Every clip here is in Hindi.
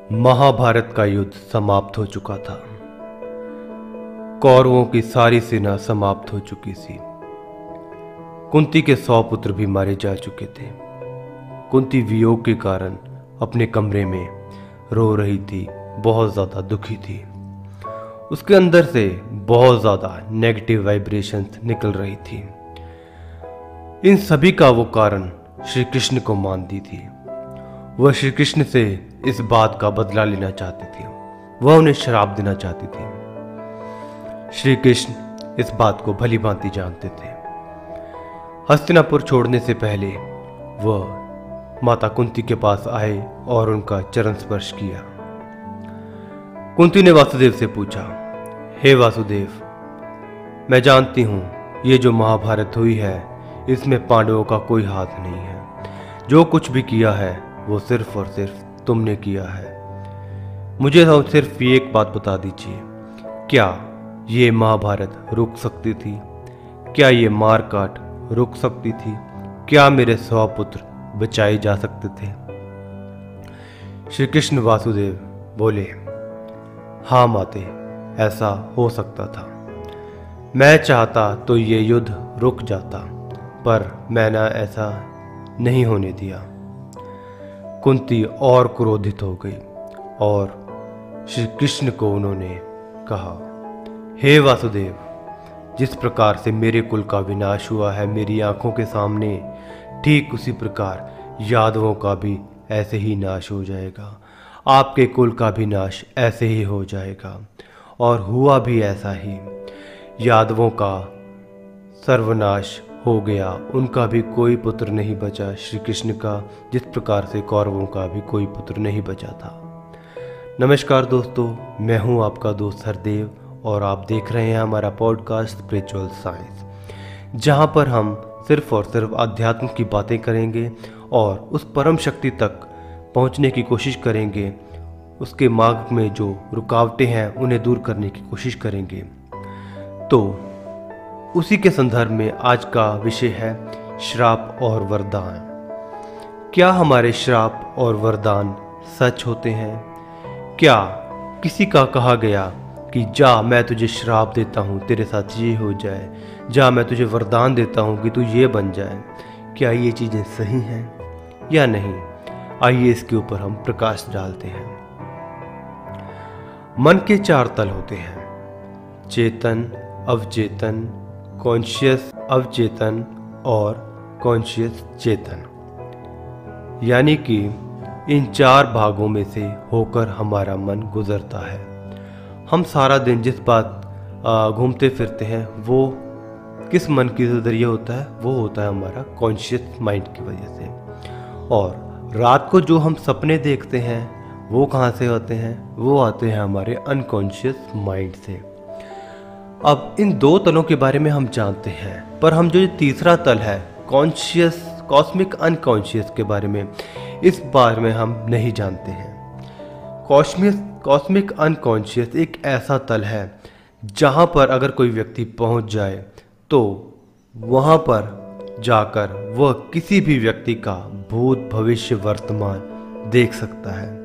महाभारत का युद्ध समाप्त हो चुका था। कौरवों की सारी सेना समाप्त हो चुकी थी। कुंती के 100 पुत्र भी मारे जा चुके थे। कुंती वियोग के कारण अपने कमरे में रो रही थी, बहुत ज्यादा दुखी थी। उसके अंदर से बहुत ज्यादा नेगेटिव वाइब्रेशंस निकल रही थी। इन सभी का वो कारण श्री कृष्ण को मानती थी। वह श्री कृष्ण से इस बात का बदला लेना चाहती थी। वह उन्हें श्राप देना चाहती थी। श्री कृष्ण इस बात को भली भांति जानते थे। हस्तिनापुर छोड़ने से पहले वह माता कुंती के पास आए और उनका चरण स्पर्श किया। कुंती ने वासुदेव से पूछा, हे वासुदेव, मैं जानती हूं ये जो महाभारत हुई है इसमें पांडवों का कोई हाथ नहीं है। जो कुछ भी किया है वो सिर्फ और सिर्फ तुमने किया है। मुझे तो सिर्फ ये एक बात बता दीजिए, क्या ये महाभारत रुक सकती थी? क्या ये मार काट रुक सकती थी? क्या मेरे 100 पुत्र बचाए जा सकते थे? श्री कृष्ण वासुदेव बोले, हाँ माते, ऐसा हो सकता था। मैं चाहता तो ये युद्ध रुक जाता, पर मैंने ऐसा नहीं होने दिया। कुंती और क्रोधित हो गई और श्री कृष्ण को उन्होंने कहा, हे वासुदेव, जिस प्रकार से मेरे कुल का विनाश हुआ है मेरी आंखों के सामने, ठीक उसी प्रकार यादवों का भी ऐसे ही नाश हो जाएगा। आपके कुल का भी नाश ऐसे ही हो जाएगा। और हुआ भी ऐसा ही। यादवों का सर्वनाश हो गया, उनका भी कोई पुत्र नहीं बचा श्री कृष्ण का, जिस प्रकार से कौरवों का भी कोई पुत्र नहीं बचा था। नमस्कार दोस्तों, मैं हूं आपका दोस्त हरदेव और आप देख रहे हैं हमारा पॉडकास्ट स्पिरिचुअल साइंस, जहां पर हम सिर्फ और सिर्फ अध्यात्म की बातें करेंगे और उस परम शक्ति तक पहुंचने की कोशिश करेंगे। उसके मार्ग में जो रुकावटें हैं उन्हें दूर करने की कोशिश करेंगे। तो उसी के संदर्भ में आज का विषय है श्राप और वरदान। क्या हमारे श्राप और वरदान सच होते हैं? क्या किसी का कहा गया कि जा मैं तुझे श्राप देता हूँ, तेरे साथ ये हो जाए, जा मैं तुझे वरदान देता हूँ कि तू ये बन जाए, क्या ये चीज़ें सही हैं या नहीं? आइए इसके ऊपर हम प्रकाश डालते हैं। मन के 4 तल होते हैं, चेतन, अवचेतन, कॉन्शियस अवचेतन और कॉन्शियस चेतन। यानी कि इन 4 भागों में से होकर हमारा मन गुजरता है। हम सारा दिन जिस बात घूमते फिरते हैं वो किस मन के जरिए होता है? वो होता है हमारा कॉन्शियस माइंड की वजह से। और रात को जो हम सपने देखते हैं वो कहाँ से होते हैं? वो आते हैं हमारे अनकॉन्शियस माइंड से। अब इन 2 तलों के बारे में हम जानते हैं, पर हम जो तीसरा तल है कॉन्शियस कॉस्मिक अनकॉन्शियस के बारे में, इस बारे में हम नहीं जानते हैं। कॉस्मिक अनकॉन्शियस एक ऐसा तल है जहाँ पर अगर कोई व्यक्ति पहुँच जाए तो वहाँ पर जाकर वह किसी भी व्यक्ति का भूत भविष्य वर्तमान देख सकता है।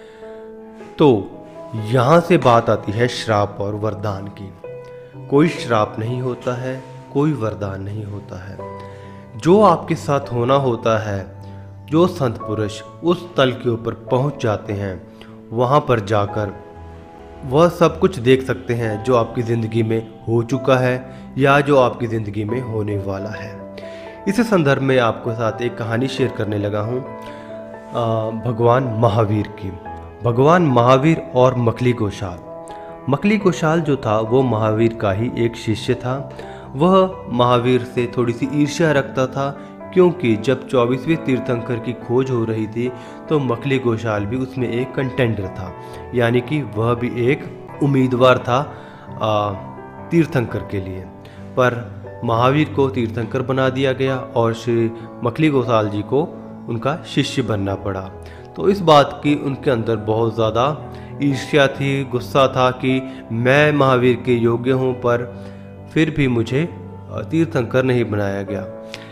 तो यहाँ से बात आती है श्राप और वरदान की। कोई श्राप नहीं होता है, कोई वरदान नहीं होता है। जो आपके साथ होना होता है, जो संत पुरुष उस तल के ऊपर पहुंच जाते हैं, वहां पर जाकर वह सब कुछ देख सकते हैं जो आपकी ज़िंदगी में हो चुका है या जो आपकी ज़िंदगी में होने वाला है। इस संदर्भ में आपके साथ एक कहानी शेयर करने लगा हूँ भगवान महावीर की। भगवान महावीर और मखली गोशाल। मखली गोशाल जो था वो महावीर का ही एक शिष्य था। वह महावीर से थोड़ी सी ईर्ष्या रखता था, क्योंकि जब 24वें तीर्थंकर की खोज हो रही थी तो मखली गोशाल भी उसमें एक कंटेंडर था, यानी कि वह भी एक उम्मीदवार था तीर्थंकर के लिए। पर महावीर को तीर्थंकर बना दिया गया और श्री मखली गोशाल जी को उनका शिष्य बनना पड़ा। तो इस बात की उनके अंदर बहुत ज़्यादा ईर्ष्या थी, गुस्सा था कि मैं महावीर के योग्य हूँ पर फिर भी मुझे तीर्थंकर नहीं बनाया गया।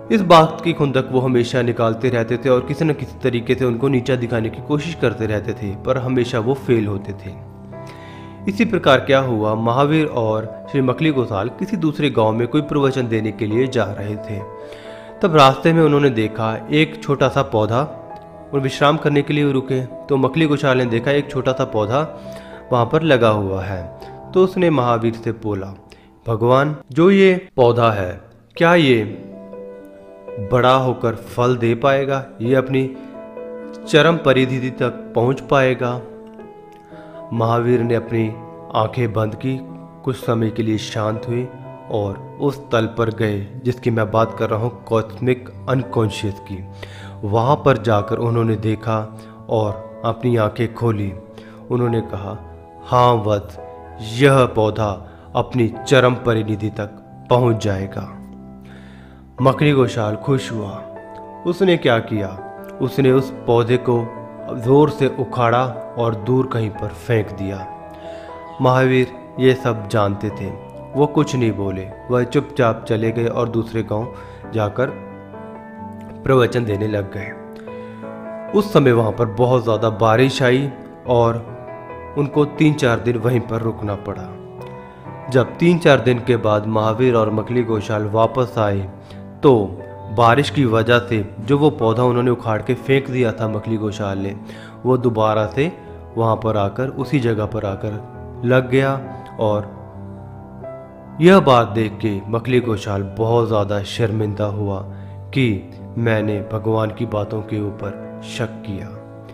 इस बात की खुंदक वो हमेशा निकालते रहते थे और किसी न किसी तरीके से उनको नीचा दिखाने की कोशिश करते रहते थे, पर हमेशा वो फेल होते थे। इसी प्रकार क्या हुआ, महावीर और श्री मकली गोसाल किसी दूसरे गांव में कोई प्रवचन देने के लिए जा रहे थे। तब रास्ते में उन्होंने देखा एक छोटा सा पौधा, और विश्राम करने के लिए रुके तो मकली गोसाल ने देखा एक छोटा सा पौधा वहां पर लगा हुआ है। तो उसने महावीर से बोला, भगवान, जो ये पौधा है क्या ये बड़ा होकर फल दे पाएगा? ये अपनी चरम परिधि तक पहुंच पाएगा? महावीर ने अपनी आंखें बंद की, कुछ समय के लिए शांत हुए और उस तल पर गए जिसकी मैं बात कर रहा हूँ, कॉस्मिक अनकॉन्शियस की। वहाँ पर जाकर उन्होंने देखा और अपनी आंखें खोली। उन्होंने कहा, हाँ वत्स, यह पौधा अपनी चरम परिनिधि तक पहुँच जाएगा। मकली गोसाल खुश हुआ। उसने क्या किया, उसने उस पौधे को जोर से उखाड़ा और दूर कहीं पर फेंक दिया। महावीर ये सब जानते थे, वो कुछ नहीं बोले, वह चुपचाप चले गए और दूसरे गांव जाकर प्रवचन देने लग गए। उस समय वहां पर बहुत ज़्यादा बारिश आई और उनको 3-4 दिन वहीं पर रुकना पड़ा। जब 3-4 दिन के बाद महावीर और मकली गोसाल वापस आए तो बारिश की वजह से जो वो पौधा उन्होंने उखाड़ के फेंक दिया था मकली गोसाल ने, वो दोबारा से वहाँ पर आकर उसी जगह पर आकर लग गया। और यह बात देख के मकली गोसाल बहुत ज़्यादा शर्मिंदा हुआ कि मैंने भगवान की बातों के ऊपर शक किया।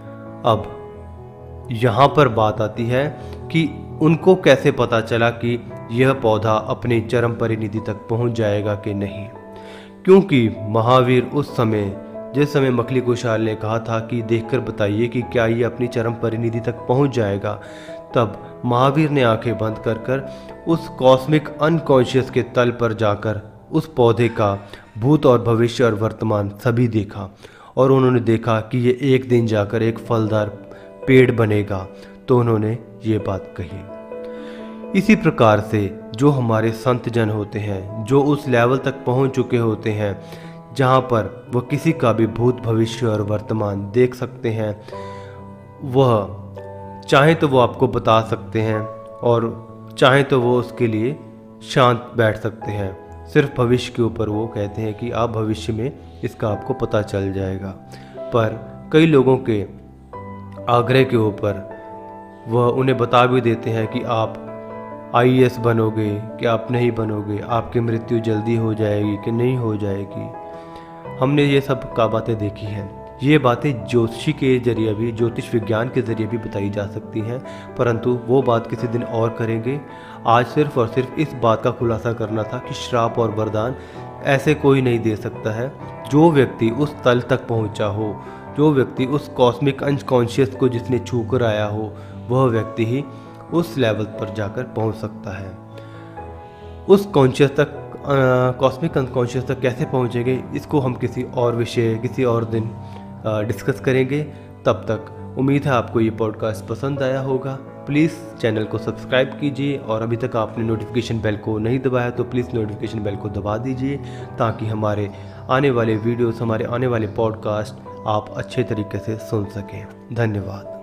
अब यहाँ पर बात आती है कि उनको कैसे पता चला कि यह पौधा अपनी चरम परिनिधि तक पहुँच जाएगा कि नहीं, क्योंकि महावीर उस समय, जिस समय मकली गोसाल ने कहा था कि देखकर बताइए कि क्या ये अपनी चरम परिनिधि तक पहुंच जाएगा, तब महावीर ने आंखें बंद कर कर उस कॉस्मिक अनकॉन्शियस के तल पर जाकर उस पौधे का भूत और भविष्य और वर्तमान सभी देखा और उन्होंने देखा कि ये एक दिन जाकर एक फलदार पेड़ बनेगा। तो उन्होंने ये बात कही। इसी प्रकार से जो हमारे संत जन होते हैं, जो उस लेवल तक पहुंच चुके होते हैं जहां पर वह किसी का भी भूत भविष्य और वर्तमान देख सकते हैं, वह चाहे तो वो आपको बता सकते हैं और चाहे तो वो उसके लिए शांत बैठ सकते हैं। सिर्फ भविष्य के ऊपर वो कहते हैं कि आप भविष्य में इसका आपको पता चल जाएगा, पर कई लोगों के आग्रह के ऊपर वह उन्हें बता भी देते हैं कि आप IAS बनोगे कि आप नहीं बनोगे, आपकी मृत्यु जल्दी हो जाएगी कि नहीं हो जाएगी। हमने ये सब का बातें देखी हैं। ये बातें ज्योतिषी के जरिए भी, ज्योतिष विज्ञान के जरिए भी बताई जा सकती हैं, परंतु वो बात किसी दिन और करेंगे। आज सिर्फ और सिर्फ इस बात का खुलासा करना था कि श्राप और वरदान ऐसे कोई नहीं दे सकता है। जो व्यक्ति उस तल तक पहुंचा हो, जो व्यक्ति उस कॉस्मिक अनकॉन्शियस को जिसने छू कर आया हो, वह व्यक्ति ही उस लेवल पर जाकर पहुंच सकता है। उस कॉन्शियस तक, कॉस्मिक अनकॉन्शियस तक कैसे पहुंचेंगे, इसको हम किसी और विषय, किसी और दिन डिस्कस करेंगे। तब तक उम्मीद है आपको ये पॉडकास्ट पसंद आया होगा। प्लीज़ चैनल को सब्सक्राइब कीजिए और अभी तक आपने नोटिफिकेशन बेल को नहीं दबाया तो प्लीज़ नोटिफिकेशन बेल को दबा दीजिए, ताकि हमारे आने वाले वीडियोस, हमारे आने वाले पॉडकास्ट आप अच्छे तरीके से सुन सकें। धन्यवाद।